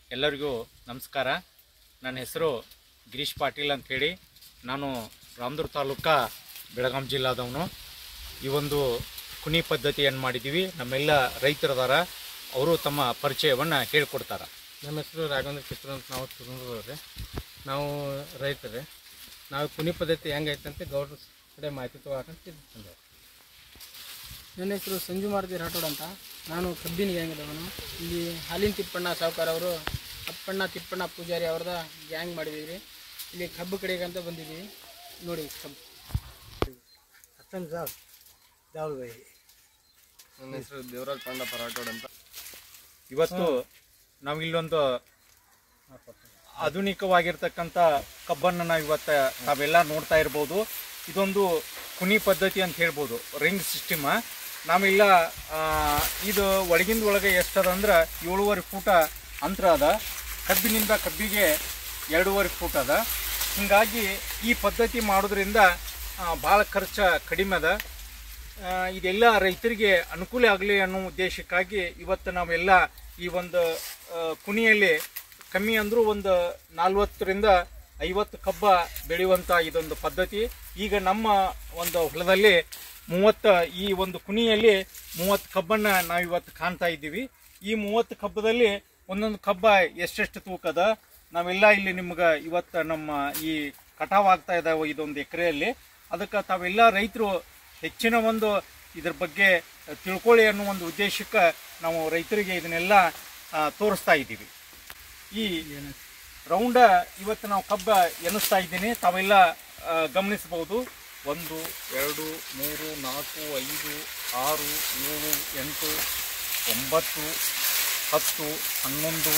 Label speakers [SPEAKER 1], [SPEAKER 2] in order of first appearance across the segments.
[SPEAKER 1] ಎಲ್ಲರಿಗೂ ನಮಸ್ಕಾರ. ನನ್ನ ಹೆಸರು ಗಿರೀಶ್ ಪಾಟೀಲ್ ಅಂತ ಹೇಳಿ. ನಾನು ರಾಮದುರ್ಗ ತಾಲೂಕಾ ಬೆಳಗಾಂ ಜಿಲ್ಲಾದವನು. ಈ ಒಂದು ಕುಣಿ ಪದ್ಧತಿಯನ್ನು ಮಾಡಿದ್ದೀವಿ. ನಮ್ಮೆಲ್ಲ ರೈತರದಾರ, ಅವರು ತಮ್ಮ ಪರಿಚಯವನ್ನು ಹೇಳಿಕೊಡ್ತಾರೆ.
[SPEAKER 2] ನಮ್ಮ ಹೆಸರು ರಾಘವೇಂದ್ರ ಕಿತ್ತೂರು ಅಂತ, ನಾವು ತುರುಂದ್ರಿ. ನಾವು ರೈತರೇ. ನಾವು ಕುಣಿ ಪದ್ಧತಿ ಹೆಂಗೈತೆ ಅಂತ ಗೌಡ್ರ ಕಡೆ ಮಾಹಿತಿ ತೊಗೊಳಕಂತ.
[SPEAKER 3] ನನ್ನ ಹೆಸರು ಸಂಜು ಮಾರುತಿ ರಾಠೋಡ್ ಅಂತ. ನಾನು ಕಬ್ಬಿನ ಗ್ಯಾಂಗದವನು. ಇಲ್ಲಿ ಹಾಲಿನ ತಿಪ್ಪಣ್ಣ ಸಾವುಕಾರ ಅವರು, ಅಪ್ಪಣ್ಣ ತಿಪ್ಪಣ್ಣ ಪೂಜಾರಿ ಅವ್ರದ ಗ್ಯಾಂಗ್ ಮಾಡಿದ್ದೀವಿ. ಇಲ್ಲಿ ಕಬ್ಬು ಕಡೆಗಂತ ಬಂದಿದ್ದೀವಿ. ನೋಡಿ ಕಬ್ಬು.
[SPEAKER 2] ನನ್ನ ಹೆಸರು ದೇವರಾಜ್ ಪಾಂಡಪ್ಪ ರಾಠೋಡ್ ಅಂತ.
[SPEAKER 1] ಇವತ್ತು ನಾವು ಇಲ್ಲೊಂದು ಆಧುನಿಕವಾಗಿರ್ತಕ್ಕಂಥ ಕಬ್ಬನ್ನು ನಾವು ಇವತ್ತು ನಾವೆಲ್ಲ ನೋಡ್ತಾ ಇರ್ಬೋದು. ಇದೊಂದು ಕುಣಿ ಪದ್ಧತಿ ಅಂತ ಹೇಳ್ಬೋದು, ರಿಂಗ್ ಸಿಸ್ಟಮ್. ನಾವೆಲ್ಲ ಇದು ಒಳಗಿಂದ ಒಳಗೆ ಎಷ್ಟದ ಅಂದ್ರೆ 7.5 ಫೂಟ ಅಂತರ ಅದ. ಕಬ್ಬಿನಿಂದ ಕಬ್ಬಿಗೆ 2.5 ಫೂಟ್ ಅದ. ಹೀಗಾಗಿ ಈ ಪದ್ಧತಿ ಮಾಡೋದ್ರಿಂದ ಭಾಳ ಖರ್ಚು ಕಡಿಮೆ ಅದ. ಇದೆಲ್ಲ ರೈತರಿಗೆ ಅನುಕೂಲ ಆಗಲಿ ಅನ್ನೋ ಉದ್ದೇಶಕ್ಕಾಗಿ ಇವತ್ತು ನಾವೆಲ್ಲ ಈ ಒಂದು ಕುಣಿಯಲ್ಲಿ ಕಮ್ಮಿ ಅಂದರೂ ಒಂದು 40ರಿಂದ 50 ಕಬ್ಬ ಬೆಳೆಯುವಂಥ ಇದೊಂದು ಪದ್ಧತಿ. ಈಗ ನಮ್ಮ ಒಂದು ಹೊಲದಲ್ಲಿ 30, ಈ ಒಂದು ಕುಣಿಯಲ್ಲಿ 30 ಕಬ್ಬನ್ನು ನಾವು ಇವತ್ತು ಕಾಣ್ತಾ ಇದ್ದೀವಿ. ಈ 30 ಕಬ್ಬದಲ್ಲಿ ಒಂದೊಂದು ಕಬ್ಬ ಎಷ್ಟೆಷ್ಟು ತೂಕದ ನಾವೆಲ್ಲ ಇಲ್ಲಿ ನಿಮ್ಗೆ ಇವತ್ತು ನಮ್ಮ ಈ ಕಟಾವ್ ಆಗ್ತಾ ಇದ್ದಾವೆ ಇದೊಂದು ಎಕರೆಯಲ್ಲಿ. ಅದಕ್ಕೆ ತಾವೆಲ್ಲ ರೈತರು ಹೆಚ್ಚಿನ ಒಂದು ಇದ್ರ ಬಗ್ಗೆ ತಿಳ್ಕೊಳ್ಳಿ ಅನ್ನೋ ಒಂದು ಉದ್ದೇಶಕ್ಕೆ ನಾವು ರೈತರಿಗೆ ಇದನ್ನೆಲ್ಲ ತೋರಿಸ್ತಾ ಇದ್ದೀವಿ. ಈ ರೌಂಡ ಇವತ್ತು ನಾವು ಕಬ್ಬ ಎನಿಸ್ತಾ ಇದ್ದೀನಿ, ತಾವೆಲ್ಲ ಗಮನಿಸಬಹುದು. 1, 2, 3, 4, 5, 6, 7, 8, 9, 10, 11,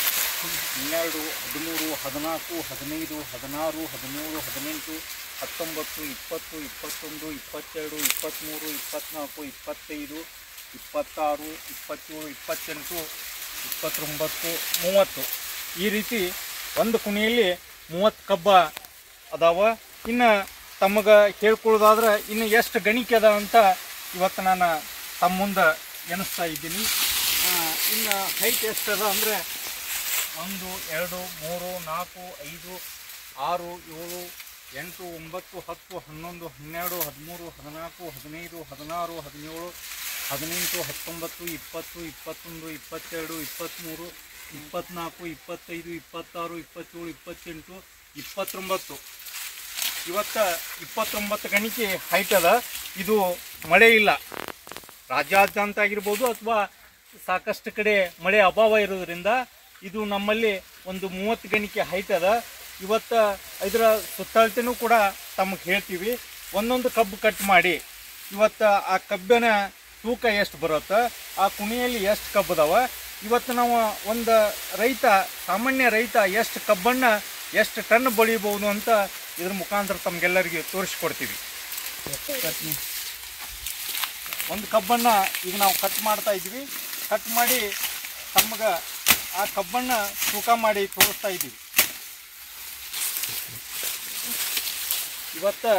[SPEAKER 1] 12, 13, 14, 15, 16, 17, 18, 19, 20, 21, 22, 23, 24, 25, 26, 27, 28, 29, 30. ಈ ರೀತಿ ಒಂದು ಕುಣಿಯಲ್ಲಿ 30 ಕಬ್ಬ ಅದಾವ. ಇನ್ನು ತಮಗೆ ಹೇಳ್ಕೊಳ್ಳೋದಾದ್ರೆ ಇನ್ನು ಎಷ್ಟು ಗಣಿಕೆ ಅದ ಅಂತ ಇವತ್ತು ನಾನು ತಮ್ಮ ಮುಂದೆ ಎನಿಸ್ತಾ ಇದ್ದೀನಿ. ಇನ್ನು ಹೈಟ್ ಎಷ್ಟು ಅದ ಅಂದರೆ 1, 2, 3, 4, 5, 6, 7, 8, 9, 10, 11, 12, 13, 14, 15, 16, 17, 18, 19, 20, 21, 22, 23, 24, 25, 26, 27, 28, 29. ಇವತ್ತು 29 ಗಣಿಕೆ ಹೈಟ್ ಅದ. ಇದು ಮಳೆ ಇಲ್ಲ, ರಾಜ್ಯಾದ್ಯಂತ ಆಗಿರ್ಬೋದು ಅಥವಾ ಸಾಕಷ್ಟು ಕಡೆ ಮಳೆ ಅಭಾವ ಇರೋದ್ರಿಂದ ಇದು ನಮ್ಮಲ್ಲಿ ಒಂದು 30 ಗಣಿಕೆ ಹೈಟ್ ಅದ. ಇವತ್ತು ಇದರ ಸುತ್ತಳತೆನೂ ಕೂಡ ತಮಗೆ ಹೇಳ್ತೀವಿ. ಒಂದೊಂದು ಕಬ್ಬು ಕಟ್ ಮಾಡಿ ಇವತ್ತು ಆ ಕಬ್ಬಿನ ತೂಕ ಎಷ್ಟು ಬರುತ್ತೆ, ಆ ಕುಣಿಯಲ್ಲಿ ಎಷ್ಟು ಕಬ್ಬು ಅದಾವ, ಇವತ್ತು ನಾವು ಒಂದು ರೈತ, ಸಾಮಾನ್ಯ ರೈತ ಎಷ್ಟು ಕಬ್ಬನ್ನು ಎಷ್ಟು ಟನ್ ಬೆಳಿಬೋದು ಅಂತ ಇದ್ರ ಮುಖಾಂತರ ತಮಗೆಲ್ಲರಿಗೆ ತೋರಿಸ್ಕೊಡ್ತೀವಿ. ಒಂದು ಕಬ್ಬನ್ನು ಈಗ ನಾವು ಕಟ್ ಮಾಡ್ತಾ ಇದ್ದೀವಿ. ಕಟ್ ಮಾಡಿ ತಮಗೆ ಆ ಕಬ್ಬನ್ನು ತೂಕ ಮಾಡಿ ತೋರಿಸ್ತಾ ಇದ್ದೀವಿ. ಇವತ್ತು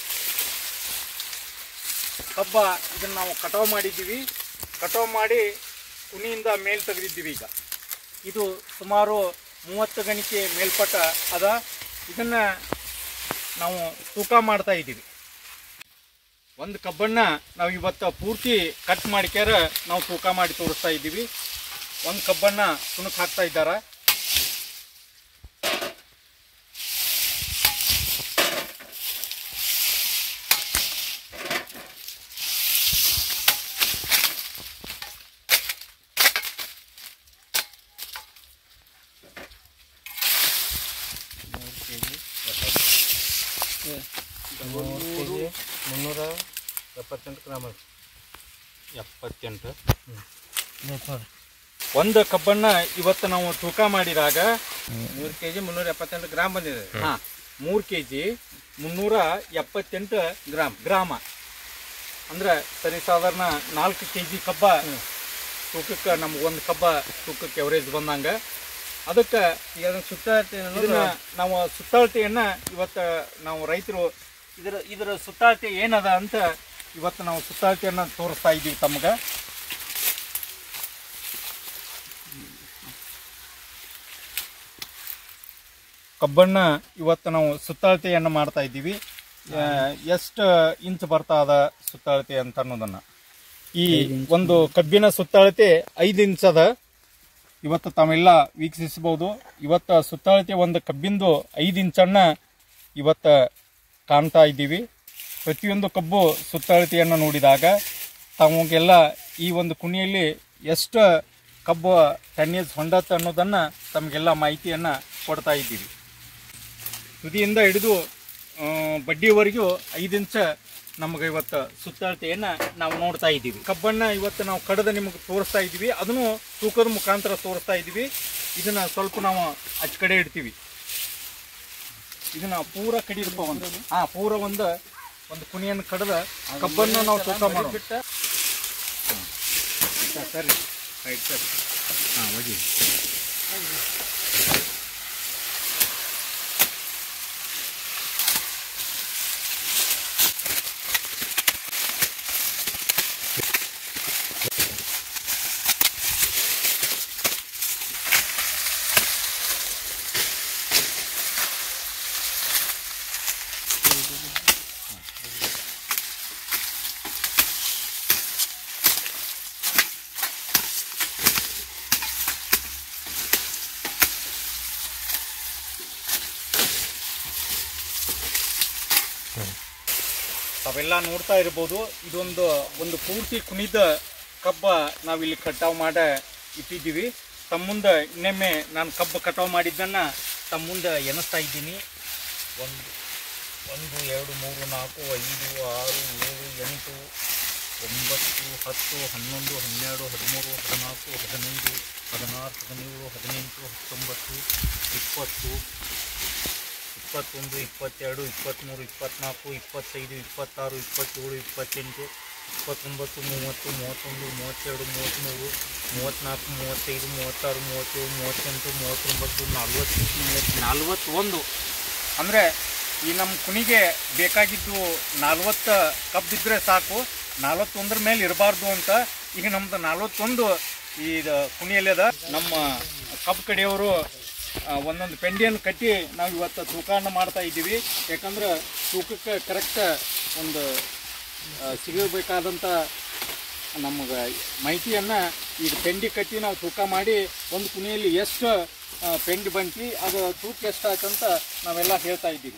[SPEAKER 1] ಕಬ್ಬ ಇದನ್ನು ನಾವು ಕಟಾವು ಮಾಡಿದ್ದೀವಿ. ಕಟಾವು ಮಾಡಿ ಕುಣಿಯಿಂದ ಮೇಲೆ ತೆಗೆದಿದ್ದೀವಿ. ಈಗ ಇದು ಸುಮಾರು 30 ಗಣಿಕೆ ಮೇಲ್ಪಟ್ಟ ಅದ. ಇದನ್ನು ನಾವು ತೂಕ ಮಾಡ್ತಾ ಇದ್ದೀವಿ. ಒಂದು ಕಬ್ಬನ್ನು ನಾವು ಇವತ್ತು ಪೂರ್ತಿ ಕಟ್ ಮಾಡಿಕ್ಯಾರ ನಾವು ತೂಕ ಮಾಡಿ ತೋರಿಸ್ತಾ ಇದ್ದೀವಿ. ಒಂದು ಕಬ್ಬನ್ನು ತುಣುಕ್ ಹಾಕ್ತಾ ಇದ್ದಾರೆ.
[SPEAKER 2] kg 378 gram.
[SPEAKER 1] 78. ಒಂದು ಕಬ್ಬನ್ನು ಇವತ್ತು ನಾವು ತೂಕ ಮಾಡಿದಾಗ
[SPEAKER 2] 3 kg 378 ಗ್ರಾಮ್ ಬಂದಿದೆ.
[SPEAKER 1] 3 kg 378 ಗ್ರಾಮ ಅಂದ್ರೆ ಸರಿ ಸಾಧಾರಣ 4 kg ಕಬ್ಬ ತೂಕಕ್ಕೆ ನಮ್ಗೆ ಒಂದು ಕಬ್ಬ ತೂಕಕ್ಕೆ ಎವರೇಜ್ ಬಂದಂಗೆ. ಅದಕ್ಕೆ ನಾವು ಸುತ್ತಳತೆಯನ್ನು ಇವತ್ತು ನಾವು ರೈತರು ಇದರ ಸುತ್ತಳತೆ ಏನದ ಅಂತ ಇವತ್ತು ನಾವು ಸುತ್ತಳತೆಯನ್ನು ತೋರಿಸ್ತಾ ಇದ್ದೀವಿ ತಮ್ಗೆ. ಕಬ್ಬನ್ನ ಇವತ್ತು ನಾವು ಸುತ್ತಳತೆಯನ್ನು ಮಾಡ್ತಾ ಇದ್ದೀವಿ. ಎಷ್ಟು ಇಂಚ್ ಬರ್ತಾ ಅದ ಸುತ್ತಳತೆ ಅಂತ ಅನ್ನೋದನ್ನ. ಈ ಒಂದು ಕಬ್ಬಿನ ಸುತ್ತಳತೆ 5 ಇಂಚ್ ಅದ. ಇವತ್ತು ತಾವೆಲ್ಲ ವೀಕ್ಷಿಸಬಹುದು. ಇವತ್ತು ಸುತ್ತಳತೆ ಒಂದು ಕಬ್ಬಿಂದು 5 ಇಂಚನ್ನ ಇವತ್ತು ಕಾಣ್ತಾ ಇದ್ದೀವಿ. ಪ್ರತಿಯೊಂದು ಕಬ್ಬು ಸುತ್ತಳತೆಯನ್ನು ನೋಡಿದಾಗ ತಮಗೆಲ್ಲ ಈ ಒಂದು ಕುಣಿಯಲ್ಲಿ ಎಷ್ಟು ಕಬ್ಬು ಟನ್ನೇಜ್ ಹೊಂಡತ್ತೆ ಅನ್ನೋದನ್ನು ತಮಗೆಲ್ಲ ಮಾಹಿತಿಯನ್ನು ಕೊಡ್ತಾ ಇದ್ದೀವಿ. ತುದಿಯಿಂದ ಹಿಡಿದು ಬಡ್ಡಿವರೆಗೂ 5 ಇಂಚ್ ನಮಗೆ ಇವತ್ತು ಸುತ್ತಳತೆಯನ್ನು ನಾವು ನೋಡ್ತಾ ಇದ್ದೀವಿ. ಕಬ್ಬನ್ನು ಇವತ್ತು ನಾವು ಕಡದ ನಿಮಗೆ ತೋರಿಸ್ತಾ ಇದ್ದೀವಿ. ಅದನ್ನು ತೂಕದ ಮುಖಾಂತರ ತೋರಿಸ್ತಾ ಇದ್ದೀವಿ. ಇದನ್ನು ಸ್ವಲ್ಪ ನಾವು ಅಚ್ಚ ಕಡೆ ಇಡ್ತೀವಿ. ಇದನ್ನು ಪೂರ ಕಡಿದಪ್ಪ ಒಂದು ಪೂರ ಒಂದು ಕುಣಿಯನ್ನು ಕಡದ ಕಬ್ಬನ್ನು ನಾವು ತೂಕ ಮಾಡೋಬಿಟ್ಟು ಸರಿ ರೈಟ್ ಸರಿ ಹೋಗಿ. ತಾವೆಲ್ಲ ನೋಡ್ತಾ ಇರ್ಬೋದು. ಇದೊಂದು ಪೂರ್ತಿ ಕುಣಿದ ಕಬ್ಬ ನಾವಿಲ್ಲಿ ಕಟಾವು ಮಾಡಿ ಇಟ್ಟಿದ್ದೀವಿ. ತಮ್ಮ ಮುಂದೆ ಇನ್ನೊಮ್ಮೆ ನಾನು ಕಬ್ಬು ಕಟಾವು ಮಾಡಿದ್ದನ್ನು ತಮ್ಮ ಮುಂದೆ ಎನಿಸ್ತಾ ಇದ್ದೀನಿ. 1 2 3 4 5 6 7 8 9 10 11 12 13 14 15 16 17 18 19 20 21 22 23 24 25 26 27 28 29 30 31 32 33 34 35 36 37 38 39 40 ಅಂದರೆ ಈ ನಮ್ಮ ಕುಣಿಗೆ ಬೇಕಾಗಿದ್ದು 40 ಕಬ್ಬಿದ್ರೆ ಸಾಕು. 41 ಮೇಲೆ ಇರಬಾರ್ದು ಅಂತ ಈಗ ನಮ್ದು 41 ಈ ಕುಣಿಯಲ್ಲಿ ಅದ. ನಮ್ಮ ಕಬ್ಬು ಕಡೆಯವರು ಒಂದೊಂದು ಪೆಂಡಿಯನ್ನು ಕಟ್ಟಿ ನಾವು ಇವತ್ತು ತೂಕವನ್ನು ಮಾಡ್ತಾ ಇದ್ದೀವಿ. ಯಾಕಂದ್ರೆ ತೂಕಕ್ಕೆ ಕರೆಕ್ಟ್ ಒಂದು ಸಿಗಬೇಕಾದಂಥ ನಮಗೆ ಮಾಹಿತಿಯನ್ನು ಈಗ ಪೆಂಡಿ ಕಟ್ಟಿ ನಾವು ತೂಕ ಮಾಡಿ ಒಂದು ಕುಣಿಯಲ್ಲಿ ಎಷ್ಟು ಪೆಂಡಿ ಬಂತು ಅದು ತೂಕ ಎಷ್ಟು ಆಯ್ತಂತ ನಾವೆಲ್ಲ ಹೇಳ್ತಾ ಇದ್ದೀವಿ.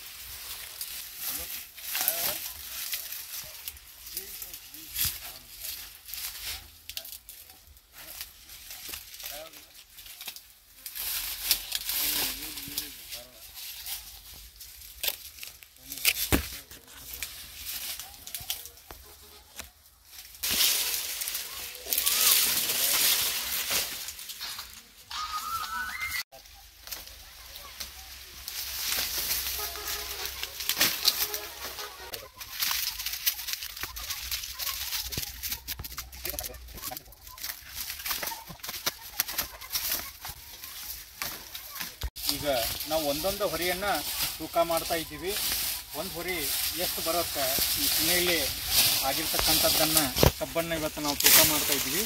[SPEAKER 1] ಈಗ ನಾವು ಒಂದೊಂದು ಹೊರಿಯನ್ನು ತೂಕ ಮಾಡ್ತಾ ಇದ್ದೀವಿ. ಒಂದು ಹೊರಿ ಎಷ್ಟು ಬರುತ್ತೆ ಈ ಕುಣಿಯಲ್ಲಿ ಆಗಿರ್ತಕ್ಕಂಥದ್ದನ್ನು ಕಬ್ಬನ್ನು ಇವತ್ತು ನಾವು ತೂಕ ಮಾಡ್ತಾ ಇದ್ದೀವಿ.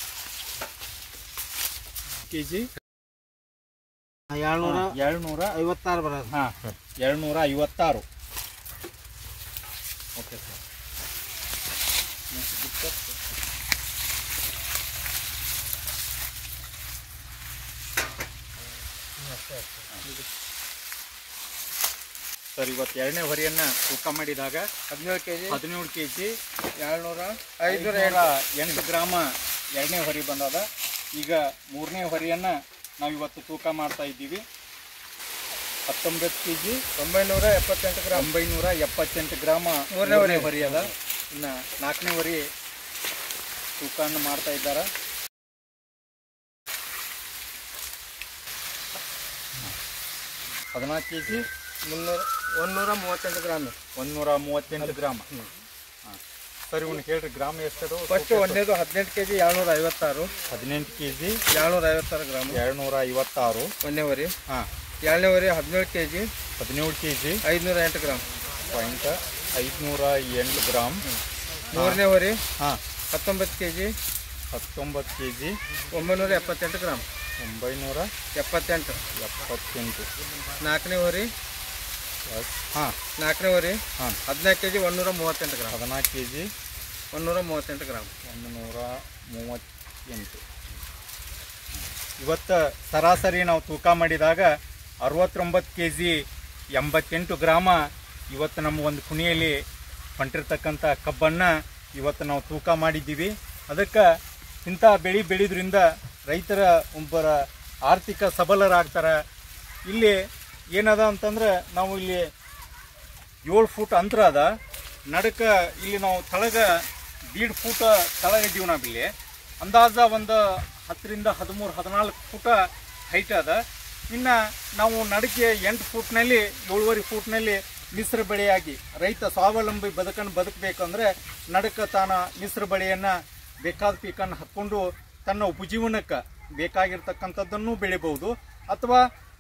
[SPEAKER 1] ಕೆಜಿ 756 ಬರೋದು. 756. Okay sir. ಸರ್ ಇವತ್ತು 2ನೇ ಹೊರಿಯನ್ನು ತೂಕ ಮಾಡಿದಾಗ 17 kg 508 ಗ್ರಾಮ 2ನೇ ಹೊರಿ ಬಂದದ. ಈಗ 3ನೇ ಹೊರಿಯನ್ನು ನಾವು ಇವತ್ತು ತೂಕ ಮಾಡ್ತಾ ಇದ್ದೀವಿ. 19 kg 978 ಗ್ರಾಮ 3ನೇ ಹೊರಿ ಅದ. ಇನ್ನು 4ನೇ ಹೊರಿ ತೂಕವನ್ನು ಮಾಡ್ತಾ ಇದ್ದಾರೆ. 14 kg 138 ಗ್ರಾಮ 138 ಗ್ರಾಮ. ಸರ್ ಇವನು ಹೇಳ್ರಿ ಗ್ರಾಮ ಎಷ್ಟದು?
[SPEAKER 2] ಫಸ್ಟ್ ಒಂದೇದು 18 kg 756.
[SPEAKER 1] 18 kg
[SPEAKER 2] 756 ಗ್ರಾಮ
[SPEAKER 1] 256
[SPEAKER 2] ಒಂದನೇ ವರಿ. ಎರಡನೇ ವರಿ 17 kg
[SPEAKER 3] 508 ಗ್ರಾಮ್.
[SPEAKER 1] 508 ಗ್ರಾಮ್.
[SPEAKER 3] ಮೂರನೇ ವರಿ
[SPEAKER 1] 19
[SPEAKER 3] kg
[SPEAKER 1] 19 kg
[SPEAKER 3] 978 ಗ್ರಾಮ್.
[SPEAKER 2] 978.
[SPEAKER 1] 78.
[SPEAKER 2] ನಾಲ್ಕನೇ ಓರಿ
[SPEAKER 1] ಹಾಂ
[SPEAKER 2] 4ನೇ ಓರಿ
[SPEAKER 1] ಹಾಂ
[SPEAKER 2] 14 kg 138 ಗ್ರಾಮ್.
[SPEAKER 1] 14 kg
[SPEAKER 2] 138 gram.
[SPEAKER 1] 138. ಇವತ್ತು ಸರಾಸರಿ ನಾವು ತೂಕ ಮಾಡಿದಾಗ 69 kg 88 ಗ್ರಾಮ ಇವತ್ತು ನಮ್ಮ ಒಂದು ಕುಣಿಯಲ್ಲಿ ಹೊಂಟಿರ್ತಕ್ಕಂಥ ಕಬ್ಬನ್ನು ಇವತ್ತು ನಾವು ತೂಕ ಮಾಡಿದ್ದೀವಿ. ಅದಕ್ಕೆ ಇಂಥ ಬೆಳೆ ಬೆಳೆದ್ರಿಂದ ರೈತರ ಒಬ್ಬರ ಆರ್ಥಿಕ ಸಬಲರಾಗ್ತಾರೆ. ಇಲ್ಲಿ ಏನದ ಅಂತಂದ್ರೆ ನಾವು ಇಲ್ಲಿ 7 ಫೂಟ್ ಅಂತರ ಅದ ನಡಕ. ಇಲ್ಲಿ ನಾವು ತಳಗ 1.5 ಫೂಟ್ ತಳಗಿದ್ದೀವಿ. ನಾವಿಲ್ಲಿ ಅಂದಾಜ ಒಂದು 10ರಿಂದ 13, 14 ಫೂಟ ಹೈಟ್ ಅದ. ಇನ್ನು ನಾವು ನಡಕೆ 8 ಫೂಟ್ನಲ್ಲಿ 7.5 ಫೂಟ್ನಲ್ಲಿ ಮಿಶ್ರ ಬೆಳೆಯಾಗಿ ರೈತ ಸ್ವಾವಲಂಬಿ ಬದುಕನ್ನು ಬದುಕಬೇಕಂದ್ರೆ ನಡಕ ತಾನ ಮಿಶ್ರ ಬೆಳೆಯನ್ನು ಬೇಕಾದ ಪೀಕನ್ನು ಹಾಕ್ಕೊಂಡು ತನ್ನ ಉಪಜೀವನಕ್ಕೆ ಬೇಕಾಗಿರ್ತಕ್ಕಂಥದ್ದನ್ನು ಬೆಳಿಬಹುದು. ಅಥವಾ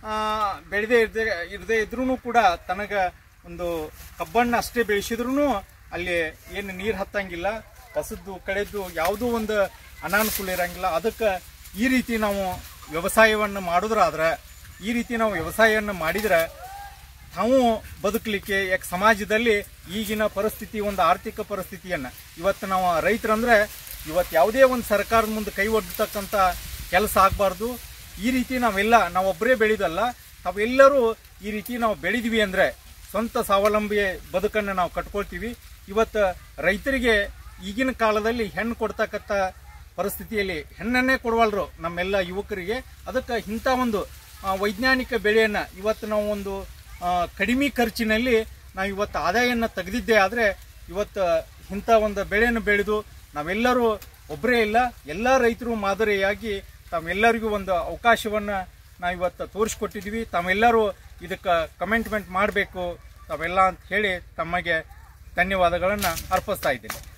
[SPEAKER 1] ಇರದೇ ಇದ್ರೂ ಕೂಡ ತನಗೆ ಒಂದು ಕಬ್ಬನ್ನು ಅಷ್ಟೇ ಬೆಳೆಸಿದ್ರೂ ಅಲ್ಲಿ ಏನು ನೀರು ಹತ್ತಂಗಿಲ್ಲ, ಕಸದ್ದು ಕಳೆದು ಯಾವುದೂ ಒಂದು ಅನಾನುಕೂಲ ಇರಂಗಿಲ್ಲ. ಅದಕ್ಕೆ ಈ ರೀತಿ ನಾವು ವ್ಯವಸಾಯವನ್ನು ಮಾಡಿದ್ರಾದ್ರೆ, ಈ ರೀತಿ ನಾವು ವ್ಯವಸಾಯವನ್ನು ಮಾಡಿದ್ರೆ ನಾವು ಬದುಕಲಿಕ್ಕೆ ಯಾಕೆ ಸಮಾಜದಲ್ಲಿ ಈಗಿನ ಪರಿಸ್ಥಿತಿ ಒಂದು ಆರ್ಥಿಕ ಪರಿಸ್ಥಿತಿಯನ್ನು ಇವತ್ತು ನಾವು ರೈತರಂದ್ರೆ ಇವತ್ತು ಯಾವುದೇ ಒಂದು ಸರ್ಕಾರದ ಮುಂದೆ ಕೈ ಒಡ್ಡತಕ್ಕಂಥ ಕೆಲಸ ಆಗಬಾರ್ದು. ಈ ರೀತಿ ನಾವೊಬ್ಬರೇ ಬೆಳೆದಲ್ಲ, ತಾವೆಲ್ಲರೂ ಈ ರೀತಿ ನಾವು ಬೆಳೆದ್ವಿ ಅಂದರೆ ಸ್ವಂತ ಸ್ವಾವಲಂಬಿ ಬದುಕನ್ನು ನಾವು ಕಟ್ಕೊಳ್ತೀವಿ. ಇವತ್ತು ರೈತರಿಗೆ ಈಗಿನ ಕಾಲದಲ್ಲಿ ಹೆಣ್ಣು ಕೊಡ್ತಕ್ಕಂಥ ಪರಿಸ್ಥಿತಿಯಲ್ಲಿ ಹೆಣ್ಣನ್ನೇ ಕೊಡವಲ್ರು ನಮ್ಮೆಲ್ಲ ಯುವಕರಿಗೆ. ಅದಕ್ಕೆ ಇಂಥ ಒಂದು ವೈಜ್ಞಾನಿಕ ಬೆಳೆಯನ್ನು ಇವತ್ತು ನಾವು ಒಂದು ಕಡಿಮೆ ಖರ್ಚಿನಲ್ಲಿ ನಾವು ಇವತ್ತು ಆದಾಯವನ್ನು ತೆಗೆದಿದ್ದೇ ಆದರೆ ಇವತ್ತು ಇಂಥ ಒಂದು ಬೆಳೆಯನ್ನು ಬೆಳೆದು ನಾವೆಲ್ಲರೂ ಒಬ್ಬರೇ ಇಲ್ಲ, ಎಲ್ಲ ರೈತರು ಮಾದರಿಯಾಗಿ ತಾವೆಲ್ಲರಿಗೂ ಒಂದು ಅವಕಾಶವನ್ನು ನಾವು ಇವತ್ತು ತೋರಿಸ್ಕೊಟ್ಟಿದ್ವಿ. ತಾವೆಲ್ಲರೂ ಇದಕ್ಕೆ ಕಮೆಂಟ್ಮೆಂಟ್ ಮಾಡಬೇಕು ತಾವೆಲ್ಲ ಅಂತ ಹೇಳಿ ತಮಗೆ ಧನ್ಯವಾದಗಳನ್ನು ಅರ್ಪಿಸ್ತಾ ಇದ್ದೇನೆ.